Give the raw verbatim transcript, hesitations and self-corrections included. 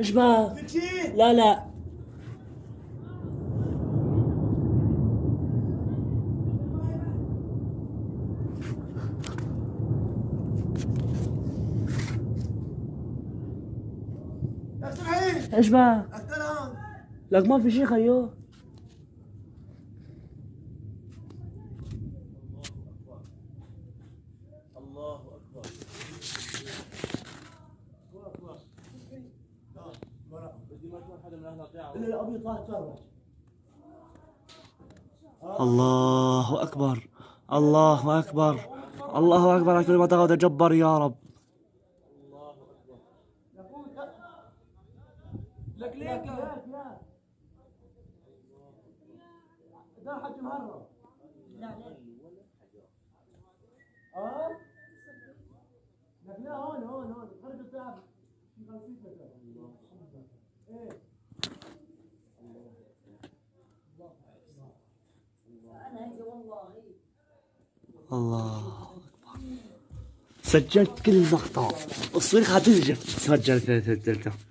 ايش بها؟ لا لا ايش بها؟ لك ما في شيء خيو. الله اكبر. بدي ما يكون حدا من اهل القاعه. الابيض طلع تفرج. الله أكبر الله أكبر الله أكبر على كل ما تغوت جبار يا رب. الله اكبر. لك ليك يا ده حج مهرب. لا لا اه لك لا هون هون هون خرج التعب في خمسين متر. ايه انا هيك والله. الله أكبر. سجلت كل مقطع الصريخ هتنجف سجلت.